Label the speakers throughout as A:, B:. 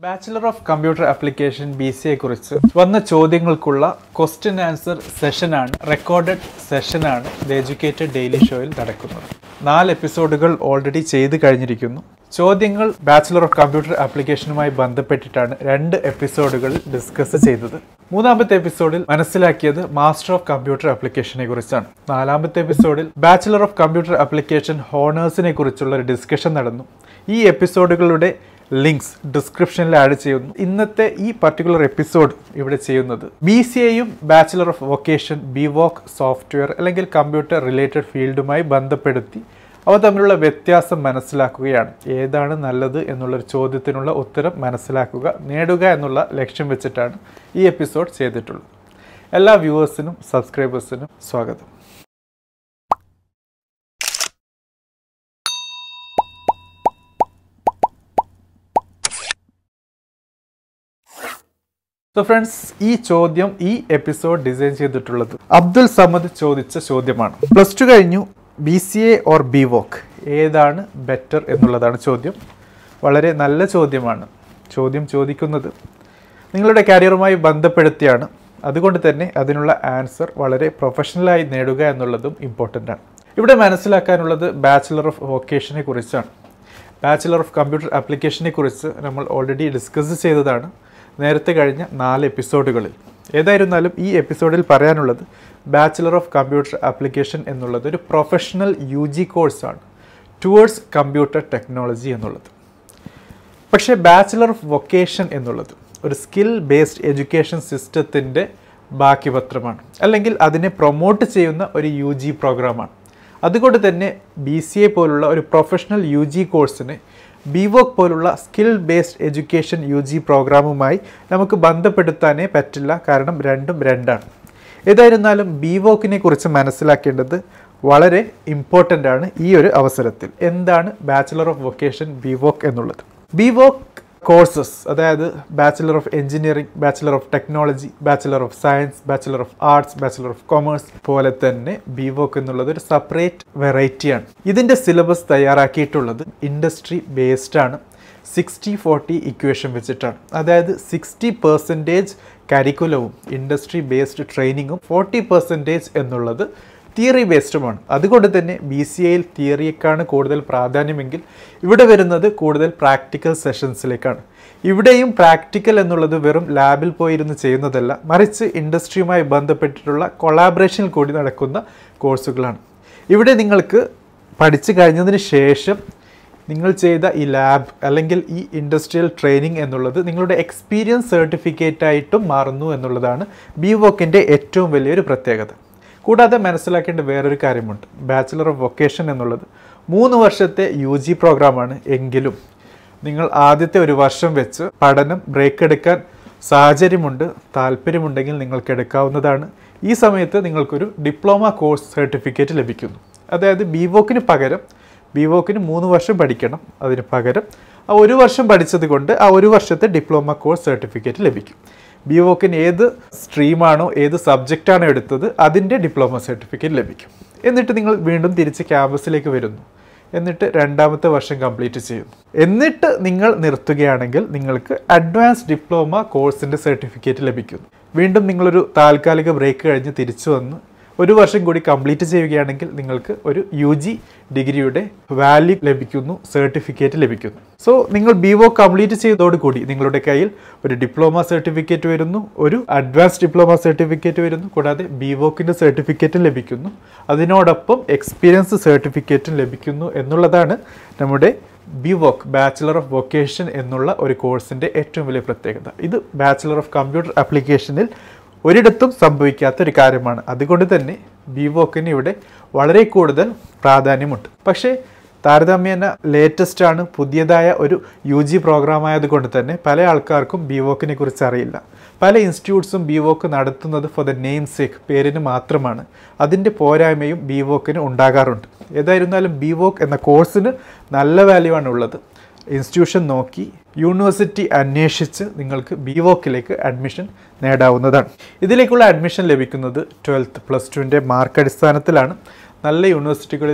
A: Bachelor of Computer Application BCA കുറിച്ച് വന്ന ചോദ്യങ്ങൾക്കുള്ള ക്വസ്റ്റ്യൻ ആൻസർ സെഷനാണ്, റെക്കോർഡഡ് സെഷനാണ് ദി എഡ്യൂക്കേറ്റഡ് ഡെയിലി ഷോയിൽ നടക്കുന്നത്. 4 എപ്പിസോഡുകൾ ഓൾറെഡി ചെയ്ത് കഴിഞ്ഞിരിക്കുന്നു. ചോദ്യങ്ങൾ ബാച്ചിലർ ഓഫ് കമ്പ്യൂട്ടർ ആപ്ലിക്കേഷനുമായി ബന്ധപ്പെട്ടിട്ടാണ് 2 എപ്പിസോഡുകൾ ഡിസ്കസ് ചെയ്തത്. 3ാമത്തെ എപ്പിസോഡിൽ മനസ്സിലാക്കിയത് മാസ്റ്റർ ഓഫ് കമ്പ്യൂട്ടർ ആപ്ലിക്കേഷനെ കുറിച്ചാണ്. 4ാമത്തെ എപ്പിസോഡിൽ ബാച്ചിലർ ഓഫ് കമ്പ്യൂട്ടർ ആപ്ലിക്കേഷൻ ഹോണേഴ്സിനെ കുറിച്ചുള്ള ഒരു ഡിസ്കഷൻ നടന്നു. ഈ എപ്പിസോഡുകളുടെ ലിങ്ക്സ് ഡിസ്ക്രിപ്ഷനിൽ ആഡ് ചെയ്യുന്നു. ഇന്നത്തെ ഈ പർട്ടിക്കുലർ എപ്പിസോഡ് ഇവിടെ ചെയ്യുന്നത് BCAയും bachelor of vocation B.Voc software അല്ലെങ്കിൽ കമ്പ്യൂട്ടർ റിലേറ്റഡ് ഫീൽഡുമായി ബന്ധപ്പെടുത്തി അവ തമ്മിലുള്ള വ്യത്യാസം മനസ്സിലാക്കുകയാണ്. ഏതാണ് നല്ലത് എന്നുള്ളൊരു ചോദ്യത്തിനുള്ള ഉത്തരം മനസ്സിലാക്കുക, നേടുക എന്നുള്ള ലക്ഷ്യം വെച്ചിട്ടാണ് ഈ എപ്പിസോഡ് ചെയ്തിട്ടുള്ളത്. എല്ലാ വ്യൂവേഴ്സിനും സബ്സ്ക്രൈബേഴ്സിനും സ്വാഗതം. സോ ഫ്രണ്ട്സ്, ഈ എപ്പിസോഡ് ഡിസൈൻ ചെയ്തിട്ടുള്ളത് അബ്ദുൽ സമദ് ചോദിച്ച ചോദ്യമാണ്. +2 കഴിഞ്ഞു, BCA ഓർ B.Voc ഏതാണ് ബെറ്റർ എന്നുള്ളതാണ് ചോദ്യം. വളരെ നല്ല ചോദ്യമാണ്. ചോദ്യം ചോദിക്കുന്നത് നിങ്ങളുടെ കരിയറുമായി ബന്ധപ്പെടുത്തിയാണ്. അതുകൊണ്ട് തന്നെ അതിനുള്ള ആൻസർ വളരെ പ്രൊഫഷണലായി നേടുക എന്നുള്ളതും ഇമ്പോർട്ടൻ്റ് ആണ്. ഇവിടെ മനസ്സിലാക്കാനുള്ളത് ബാച്ചിലർ ഓഫ് വൊക്കേഷനെ കുറിച്ചാണ്. ബാച്ചിലർ ഓഫ് കമ്പ്യൂട്ടർ ആപ്ലിക്കേഷനെ കുറിച്ച് നമ്മൾ ഓൾറെഡി ഡിസ്കസ് ചെയ്തതാണ് നേരത്തെ കഴിഞ്ഞ 4 എപ്പിസോഡുകളിൽ. ഏതായിരുന്നാലും ഈ എപ്പിസോഡിൽ പറയാനുള്ളത് ബാച്ചിലർ ഓഫ് കമ്പ്യൂട്ടർ ആപ്ലിക്കേഷൻ എന്നുള്ളത് ഒരു പ്രൊഫഷണൽ UG കോഴ്സാണ് ടുവേർഡ്സ് കമ്പ്യൂട്ടർ ടെക്നോളജി എന്നുള്ളത്. പക്ഷേ ബാച്ചിലർ ഓഫ് വൊക്കേഷൻ എന്നുള്ളത് ഒരു സ്കിൽ ബേസ്ഡ് എഡ്യൂക്കേഷൻ സിസ്റ്റത്തിൻ്റെ ബാക്കി പത്രമാണ്, അല്ലെങ്കിൽ അതിനെ പ്രൊമോട്ട് ചെയ്യുന്ന ഒരു UG പ്രോഗ്രാമാണ്. അതുകൊണ്ട് തന്നെ BCA പോലുള്ള ഒരു പ്രൊഫഷണൽ UG കോഴ്സിനെ B.Voc പോലുള്ള സ്കിൽ ബേസ്ഡ് എഡ്യൂക്കേഷൻ UG പ്രോഗ്രാമുമായി നമുക്ക് ബന്ധപ്പെടുത്താനേ പറ്റില്ല, കാരണം രണ്ടും രണ്ടാണ്. ഏതായിരുന്നാലും B.Vocനെ കുറിച്ച് മനസ്സിലാക്കേണ്ടത് വളരെ ഇമ്പോർട്ടൻ്റ് ആണ് ഈ ഒരു അവസരത്തിൽ. എന്താണ് ബാച്ചിലർ ഓഫ് വൊക്കേഷൻ B.Voc എന്നുള്ളത്? B.Voc കോഴ്സസ്, അതായത് bachelor of engineering, bachelor of technology, bachelor of science, bachelor of arts, bachelor of commerce പോലെ തന്നെ B.Voc എന്നുള്ളത് ഒരു സെപ്പറേറ്റ് വെറൈറ്റിയാണ്. ഇതിൻ്റെ സിലബസ് തയ്യാറാക്കിയിട്ടുള്ളത് ഇൻഡസ്ട്രി ബേസ്ഡ് ആണ്. 60-40 ഇക്വേഷൻ വെച്ചിട്ടാണ്. അതായത് 60% കരിക്കുലവും ഇൻഡസ്ട്രി ബേസ്ഡ് ട്രെയിനിങ്ങും 40% എന്നുള്ളത് തിയറി ബേസ്ഡുമാണ്. അതുകൊണ്ട് തന്നെ BCAയിൽ തിയറിയേക്കാണ് കൂടുതൽ പ്രാധാന്യമെങ്കിൽ ഇവിടെ വരുന്നത് കൂടുതൽ പ്രാക്ടിക്കൽ സെഷൻസിലേക്കാണ്. ഇവിടെയും പ്രാക്ടിക്കൽ എന്നുള്ളത് വെറും ലാബിൽ പോയിരുന്ന് ചെയ്യുന്നതല്ല, മറിച്ച് ഇൻഡസ്ട്രിയുമായി ബന്ധപ്പെട്ടിട്ടുള്ള കൊളാബറേഷനിൽ കൂടി നടക്കുന്ന കോഴ്സുകളാണ്. ഇവിടെ നിങ്ങൾക്ക് പഠിച്ചു കഴിഞ്ഞതിന് ശേഷം നിങ്ങൾ ചെയ്ത ഈ ലാബ് അല്ലെങ്കിൽ ഈ ഇൻഡസ്ട്രിയൽ ട്രെയിനിങ് എന്നുള്ളത് നിങ്ങളുടെ എക്സ്പീരിയൻസ് സർട്ടിഫിക്കറ്റായിട്ടും മാറുന്നു എന്നുള്ളതാണ് B.Vocൻ്റെ ഏറ്റവും വലിയൊരു പ്രത്യേകത. കൂടാതെ മനസ്സിലാക്കേണ്ട വേറൊരു കാര്യമുണ്ട്. ബാച്ചിലർ ഓഫ് വൊക്കേഷൻ എന്നുള്ളത് 3 വർഷത്തെ UG പ്രോഗ്രാമാണ്. എങ്കിലും നിങ്ങൾ ആദ്യത്തെ 1 വർഷം വെച്ച് പഠനം ബ്രേക്ക് എടുക്കാൻ സാഹചര്യമുണ്ട്, താല്പര്യമുണ്ടെങ്കിൽ നിങ്ങൾക്ക് എടുക്കാവുന്നതാണ്. ഈ സമയത്ത് നിങ്ങൾക്കൊരു ഡിപ്ലോമ കോഴ്സ് സർട്ടിഫിക്കറ്റ് ലഭിക്കുന്നു. അതായത് B.Vocന് പകരം B.Vocന് 3 വർഷം പഠിക്കണം, അതിന് പകരം ആ 1 വർഷം പഠിച്ചത് കൊണ്ട് ആ 1 വർഷത്തെ ഡിപ്ലോമ കോഴ്സ് സർട്ടിഫിക്കറ്റ് ലഭിക്കും. B.Vocന് ഏത് സ്ട്രീമാണോ ഏത് സബ്ജക്റ്റാണോ എടുത്തത് അതിൻ്റെ ഡിപ്ലോമ സർട്ടിഫിക്കറ്റ് ലഭിക്കും. എന്നിട്ട് നിങ്ങൾ വീണ്ടും തിരിച്ച് ക്യാമ്പസിലേക്ക് വരുന്നു, എന്നിട്ട് 2ാമത്തെ വർഷം കംപ്ലീറ്റ് ചെയ്യുന്നു. എന്നിട്ട് നിങ്ങൾ നിർത്തുകയാണെങ്കിൽ നിങ്ങൾക്ക് അഡ്വാൻസ് ഡിപ്ലോമ കോഴ്സിൻ്റെ സർട്ടിഫിക്കറ്റ് ലഭിക്കുന്നു. വീണ്ടും നിങ്ങളൊരു താൽക്കാലിക ബ്രേക്ക് കഴിഞ്ഞ് തിരിച്ചു വന്ന് 1 വർഷം കൂടി കംപ്ലീറ്റ് ചെയ്യുകയാണെങ്കിൽ നിങ്ങൾക്ക് ഒരു UG ഡിഗ്രിയുടെ വാല്യൂ ലഭിക്കുന്നു, സർട്ടിഫിക്കറ്റ് ലഭിക്കുന്നു. സോ നിങ്ങൾ B.Voc കംപ്ലീറ്റ് ചെയ്തതോടുകൂടി നിങ്ങളുടെ കയ്യിൽ ഒരു ഡിപ്ലോമ സർട്ടിഫിക്കറ്റ് വരുന്നു, ഒരു അഡ്വാൻസ് ഡിപ്ലോമ സർട്ടിഫിക്കറ്റ് വരുന്നു, കൂടാതെ B.Vocൻ്റെ സർട്ടിഫിക്കറ്റും ലഭിക്കുന്നു. അതിനോടൊപ്പം എക്സ്പീരിയൻസ് സർട്ടിഫിക്കറ്റും ലഭിക്കുന്നു എന്നുള്ളതാണ് നമ്മുടെ B.Voc ബാച്ചിലർ ഓഫ് വൊക്കേഷൻ എന്നുള്ള ഒരു കോഴ്സിൻ്റെ ഏറ്റവും വലിയ പ്രത്യേകത. ഇത് ബാച്ചിലർ ഓഫ് കമ്പ്യൂട്ടർ ആപ്ലിക്കേഷനിൽ ഒരിടത്തും സംഭവിക്കാത്തൊരു കാര്യമാണ്. അതുകൊണ്ട് തന്നെ B.Vocന് ഇവിടെ വളരെ കൂടുതൽ പ്രാധാന്യമുണ്ട്. പക്ഷേ താരതമ്യേന ലേറ്റസ്റ്റ് ആണ്, പുതിയതായ ഒരു UG പ്രോഗ്രാം ആയതുകൊണ്ട് തന്നെ പല ആൾക്കാർക്കും B.Vocനെ കുറിച്ച് അറിയില്ല. പല ഇൻസ്റ്റിറ്റ്യൂട്ട്സും B.Voc നടത്തുന്നത് ഫോർ ദ നെയിം സേക്ക്, പേരിന് മാത്രമാണ്. അതിൻ്റെ പോരായ്മയും B.Vocന് ഉണ്ടാകാറുണ്ട്. ഏതായിരുന്നാലും B.Voc എന്ന കോഴ്സിന് നല്ല വാല്യൂ ആണ് ഉള്ളത്. ഇൻസ്റ്റിറ്റ്യൂഷൻ നോക്കി യൂണിവേഴ്സിറ്റി അന്വേഷിച്ച് നിങ്ങൾക്ക് B.Vocലേക്ക് അഡ്മിഷൻ നേടാവുന്നതാണ്. ഇതിലേക്കുള്ള അഡ്മിഷൻ ലഭിക്കുന്നത് 12th +2ൻ്റെ മാർക്ക് അടിസ്ഥാനത്തിലാണ്. നല്ല യൂണിവേഴ്സിറ്റികളിലും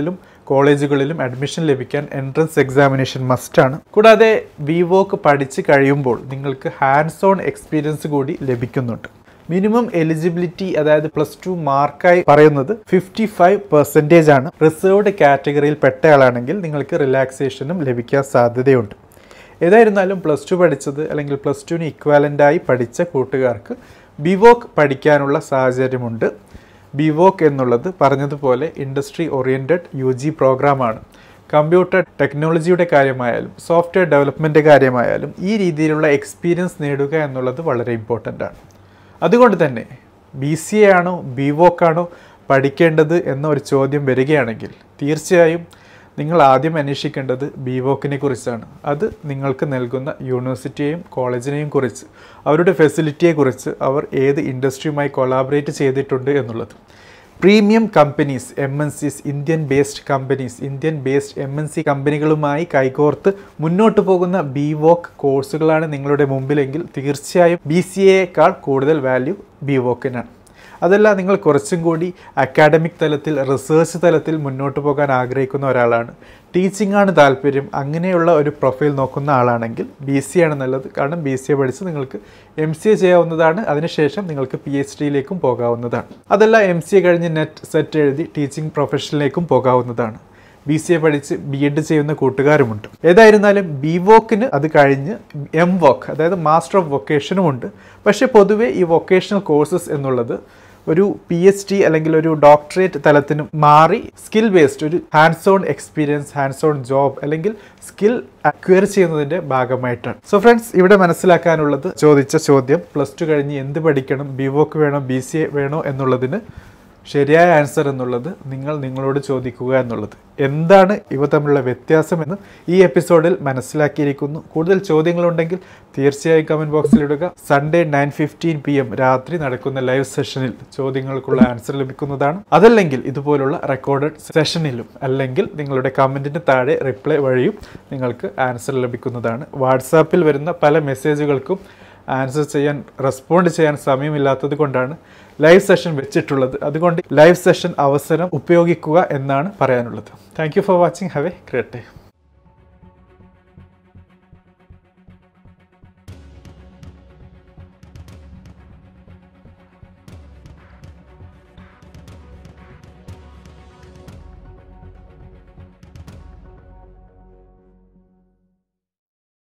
A: കോളേജുകളിലും അഡ്മിഷൻ ലഭിക്കാൻ എൻട്രൻസ് എക്സാമിനേഷൻ മസ്റ്റാണ്. കൂടാതെ BVoc പഠിച്ച് കഴിയുമ്പോൾ നിങ്ങൾക്ക് ഹാൻഡ്സ് ഓൺ എക്സ്പീരിയൻസ് കൂടി ലഭിക്കുന്നുണ്ട്. മിനിമം എലിജിബിലിറ്റി അതായത് +2 മാർക്കായി പറയുന്നത് 55% ആണ്. റിസർവ്ഡ് കാറ്റഗറിയിൽ പെട്ടയാളാണെങ്കിൽ നിങ്ങൾക്ക് റിലാക്സേഷനും ലഭിക്കാൻ സാധ്യതയുണ്ട്. ഏതായിരുന്നാലും +2 പഠിച്ചത് അല്ലെങ്കിൽ +2ന് ഇക്വാലൻ്റായി പഠിച്ച കൂട്ടുകാർക്ക് BVoc പഠിക്കാനുള്ള സാഹചര്യമുണ്ട്. BVoc എന്നുള്ളത് പറഞ്ഞതുപോലെ ഇൻഡസ്ട്രി ഓറിയൻറ്റഡ് UG പ്രോഗ്രാമാണ്. കമ്പ്യൂട്ടർ ടെക്നോളജിയുടെ കാര്യമായാലും സോഫ്റ്റ്വെയർ ഡെവലപ്മെൻറ്റ് കാര്യമായാലും ഈ രീതിയിലുള്ള എക്സ്പീരിയൻസ് നേടുക എന്നുള്ളത് വളരെ ഇമ്പോർട്ടൻ്റ് ആണ്. അതുകൊണ്ട് തന്നെ BCA ആണോ BVoc ആണോ പഠിക്കേണ്ടത് എന്നൊരു ചോദ്യം വരികയാണെങ്കിൽ തീർച്ചയായും നിങ്ങൾ ആദ്യം അന്വേഷിക്കേണ്ടത് BVocനെ കുറിച്ചാണ്. അത് നിങ്ങൾക്ക് നൽകുന്ന യൂണിവേഴ്സിറ്റിയെയും കോളേജിനെയും കുറിച്ച്, അവരുടെ ഫെസിലിറ്റിയെക്കുറിച്ച്, അവർ ഏത് ഇൻഡസ്ട്രിയുമായി കൊളാബറേറ്റ് ചെയ്തിട്ടുണ്ട് എന്നുള്ളത്. Premium companies, MNCs, Indian based companies, Indian based MNC കമ്പനികളുമായി കൈകോർത്ത് മുന്നോട്ട് പോകുന്ന BVoc കോഴ്സുകളാണ് നിങ്ങളുടെ മുമ്പിലെങ്കിൽ തീർച്ചയായും BCAയേക്കാൾ കൂടുതൽ വാല്യൂ BVocനാണ്. അതല്ല, നിങ്ങൾ കുറച്ചും കൂടി അക്കാഡമിക് തലത്തിൽ റിസർച്ച് തലത്തിൽ മുന്നോട്ട് പോകാൻ ആഗ്രഹിക്കുന്ന ഒരാളാണ്, ടീച്ചിങ് ആണ് താല്പര്യം, അങ്ങനെയുള്ള ഒരു പ്രൊഫൈൽ നോക്കുന്ന ആളാണെങ്കിൽ BCA ആണ് നല്ലത്. കാരണം BCA പഠിച്ച് നിങ്ങൾക്ക് MCA ചെയ്യാവുന്നതാണ്. അതിനുശേഷം നിങ്ങൾക്ക് PhDയിലേക്കും പോകാവുന്നതാണ്. അതല്ല, MCA കഴിഞ്ഞ് സെറ്റ് എഴുതി ടീച്ചിങ് പ്രൊഫഷനിലേക്കും പോകാവുന്നതാണ്. BCA പഠിച്ച് B.Ed ചെയ്യുന്ന കൂട്ടുകാരുമുണ്ട്. ഏതായിരുന്നാലും BVocന് അത് കഴിഞ്ഞ് MVoc അതായത് മാസ്റ്റർ ഓഫ് വൊക്കേഷനും ഉണ്ട്. പക്ഷേ പൊതുവെ ഈ വൊക്കേഷണൽ കോഴ്സസ് എന്നുള്ളത് ഒരു PhD അല്ലെങ്കിൽ ഒരു ഡോക്ടറേറ്റ് തലത്തിന് മാറി സ്കിൽ ബേസ്ഡ് ഒരു hands on experience, hands on job അല്ലെങ്കിൽ സ്കിൽ അക്വയർ ചെയ്യുന്നതിൻ്റെ ഭാഗമായിട്ടാണ്. സോ ഫ്രണ്ട്സ്, ഇവിടെ മനസ്സിലാക്കാനുള്ളത് ചോദിച്ച ചോദ്യം +2 കഴിഞ്ഞ് എന്ത് പഠിക്കണം, BVoc വേണോ BCA വേണോ എന്നുള്ളതിന് ശരിയായ ആൻസർ എന്നുള്ളത് നിങ്ങൾ നിങ്ങളോട് ചോദിക്കുക എന്നുള്ളത്. എന്താണ് ഇവ തമ്മിലുള്ള വ്യത്യാസമെന്ന് ഈ എപ്പിസോഡിൽ മനസ്സിലാക്കിയിരിക്കുന്നു. കൂടുതൽ ചോദ്യങ്ങളുണ്ടെങ്കിൽ തീർച്ചയായും കമൻറ്റ് ബോക്സിലിടുക. സൺഡേ 9:15 PM രാത്രി നടക്കുന്ന ലൈവ് സെഷനിൽ ചോദ്യങ്ങൾക്കുള്ള ആൻസർ ലഭിക്കുന്നതാണ്. അതല്ലെങ്കിൽ ഇതുപോലുള്ള റെക്കോർഡഡ് സെഷനിലും അല്ലെങ്കിൽ നിങ്ങളുടെ കമൻറ്റിന് താഴെ റിപ്ലൈ വഴിയും നിങ്ങൾക്ക് ആൻസർ ലഭിക്കുന്നതാണ്. വാട്സാപ്പിൽ വരുന്ന പല മെസ്സേജുകൾക്കും ആൻസർ ചെയ്യാൻ, റെസ്പോണ്ട് ചെയ്യാൻ സമയമില്ലാത്തത് കൊണ്ടാണ് ലൈവ് സെഷൻ വെച്ചിട്ടുള്ളത്. അതുകൊണ്ട് ലൈവ് സെഷൻ അവസരം ഉപയോഗിക്കുക എന്നാണ് പറയാനുള്ളത്. Thank you for watching. Have a great day.